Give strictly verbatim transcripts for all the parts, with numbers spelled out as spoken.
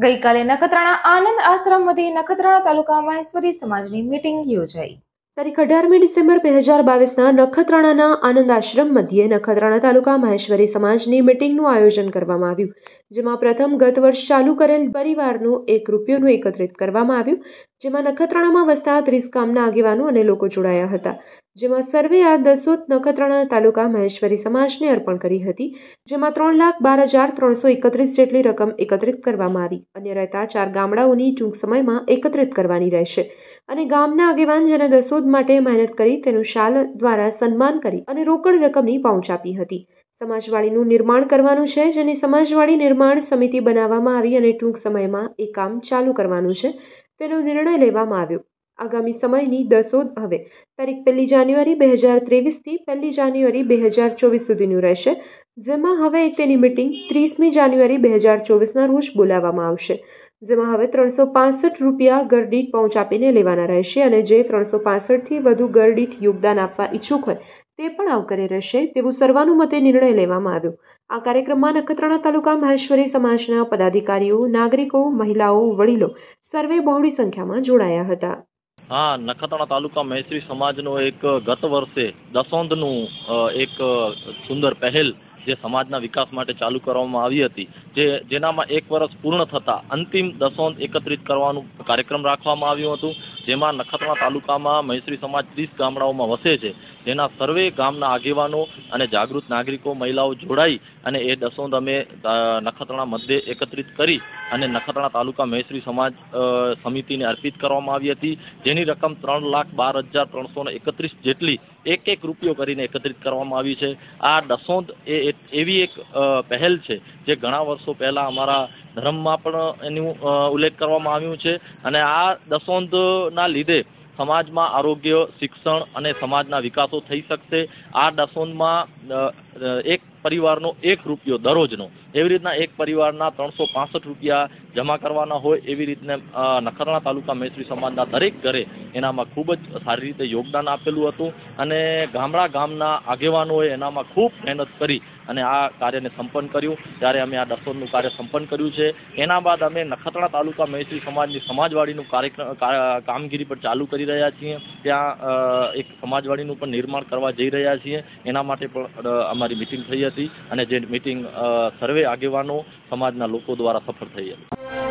ગઈકાલે નખત્રાણા આનંદ આશ્રમમાંથી નખત્રાણા તાલુકા મહેશ્વરી સમાજની મીટિંગ યોજાઈ। તારીખ અઢારમી ડિસેમ્બર બે હજાર બાવીસના નખત્રાણાના આનંદ આશ્રમ મધ્યે નખત્રાણા તાલુકા મહેશ્વરી સમાજની મીટિંગનું આયોજન કરવામાં આવ્યું, જેમાં પ્રથમ ગત વર્ષ ચાલુ કરેલ પરિવારનું એક રૂપિયાનું એકત્રિત કરવામાં આવ્યું, જેમાં નખત્રાણામાં વસતા ત્રીસ ગામના આગેવાનો અને લોકો જોડાયા હતા, જેમાં સર્વે આ દસોત નખત્રાણા તાલુકા મહેશ્વરી સમાજને અર્પણ કરી હતી, જેમાં ત્રણ લાખ બાર હજાર ત્રણસો એકત્રીસ જેટલી રકમ એકત્રિત કરવામાં આવી। અન્ય રહેતા ચાર ગામડાઓની ટૂંક સમયમાં એકત્રિત કરવાની રહેશે અને ગામના આગેવાન જેને દસોદ માટે મહેનત કરી તેનું શાલ દ્વારા સન્માન કરી અને રોકડ રકમની પહોંચ આપી હતી। સમાજવાડીનું નિર્માણ કરવાનું છે, જેની સમાજવાડી નિર્માણ સમિતિ બનાવવામાં આવી અને ટૂંક સમયમાં એ કામ ચાલુ કરવાનું છે તેનો નિર્ણય લેવામાં આવ્યો। આગામી સમયની દસોદ હવે તારીખ પહેલી જાન્યુઆરી બે હજાર ત્રેવીસથી પહેલી જાન્યુઆરી બે હજાર ચોવીસ સુધીનું રહેશે, જેમાં હવે તેની મિટિંગ ત્રીસમી જાન્યુઆરી બે હજાર ચોવીસના રોજ બોલાવવામાં આવશે, જેમાં હવે ત્રણસો પાસઠ રૂપિયા ગરદીઠ પહોંચ આપીને લેવાના રહેશે અને જે ત્રણસો પાસઠથી વધુ ગરદીઠ યોગદાન આપવા ઈચ્છુક હોય તે પણ આવકારે રહેશે તેવું સર્વાનુમતે નિર્ણય લેવામાં આવ્યો। આ કાર્યક્રમમાં નખત્રાણા તાલુકા મહેશ્વરી સમાજના પદાધિકારીઓ, નાગરિકો, મહિલાઓ, વડીલો સર્વે બહોળી સંખ્યામાં જોડાયા હતા। हाँ, नखत्राणा तालुका महेश्वरी समाजनो एक गत वर्षे दसोंदનું एक सुंदर पहल जे समाजना विकास माटे चालू करवामां आवी हती, जे जेनामां एक वर्ष पूर्ण थता अंतिम दसोंद एकत्रित करवानो कार्यक्रम राखवामां आव्यो हतो, जेमां नखत्राणा तालुकामां महेश्वरी समाज ત્રીસ ગામડાઓમાં વસે છે, જેના સર્વે ગામના આગેવાનો અને જાગૃત નાગરિકો, મહિલાઓ જોડાઈ અને એ દસોંદ અમે નખત્રાણા મધ્યે એકત્રિત કરી અને નખત્રાણા તાલુકા મહેશ્વરી સમાજ સમિતિને અર્પિત કરવામાં આવી હતી, જેની રકમ ત્રણ લાખ બાર હજાર ત્રણસો ને એકત્રીસ જેટલી એક એક રૂપિયો કરીને એકત્રિત કરવામાં આવી છે। આ દસોંદ એ એવી એક પહેલ છે જે ઘણા વર્ષો પહેલા અમારા ધર્મમાં પણ એનું ઉલ્લેખ કરવામાં આવ્યું છે અને આ દસોંદના લીધે સમાજમાં આરોગ્ય, શિક્ષણ અને સમાજના વિકાસો થઈ શકશે। આ દસોંદમાં એક પરિવારનો એક રૂપિયો દરરોજનો, એવી રીતના એક પરિવારના ત્રણસો પાસઠ રૂપિયા જમા કરવાના હોય, એવી રીતને નખત્રાણા તાલુકા મહેશ્વરી સમાજના દરેક ઘરે એનામાં ખૂબ જ સારી રીતે યોગદાન આપેલું હતું અને ગામડા ગામના આગેવાનોએ એનામાં ખૂબ મહેનત કરી અને આ કાર્યને સંપન્ન કર્યું। ત્યારે અમે આ દસોંદનું કાર્ય સંપન્ન કર્યું છે। એના બાદ અમે નખત્રાણા તાલુકા મહેશ્વરી સમાજની સમાજવાડીનું કાર્યક્રમ કામગીરી પર ચાલુ કરી રહ્યા છીએ। ત્યાં એક સમાજવાડીનું પણ નિર્માણ કરવા જઈ રહ્યા છીએ, એના માટે પણ અમારી મિટિંગ થઈ હતી અને જે મિટિંગ સર્વે આગેવાનો સમાજના લોકો દ્વારા સફળ થઈ હતી।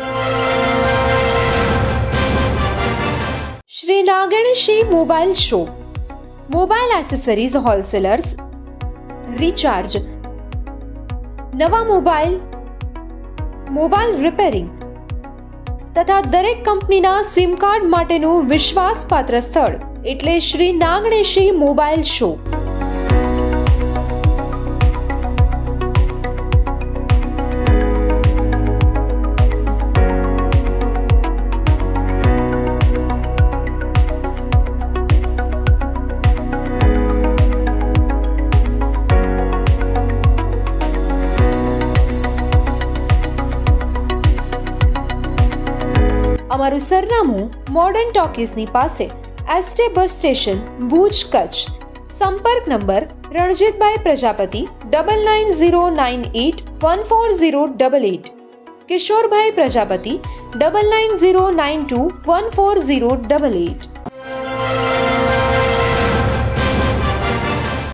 Shri Nagneshi mobile shop, mobile accessories wholesalers, recharge, નવા મોબાઈલ, મોબાઈલ રિપેરિંગ તથા દરેક કંપનીના સિમ કાર્ડ માટેનું વિશ્વાસપાત્ર સ્થળ એટલે શ્રી નાગણેશી મોબાઈલ શોપ। અમારું સરનામું મોડર્ન ટોકીઝની પાસે, ST bus station, Bhuj, Kutch. સંપર્ક number Ranjitbhai Prajapati double nine zero nine eight one four zero double eight, Kishorbhai Prajapati double nine zero nine two one four zero double at.